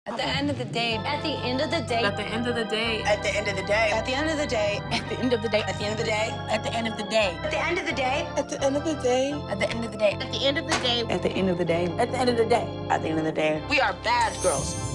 At the end of the day. At the end of the day. At the end of the day. At the end of the day. At the end of the day. At the end of the day. At the end of the day. At the end of the day. At the end of the day. At the end of the day. At the end of the day. At the end of the day. At the end of the day. At the end of the day. At the end of the day. We are bad girls.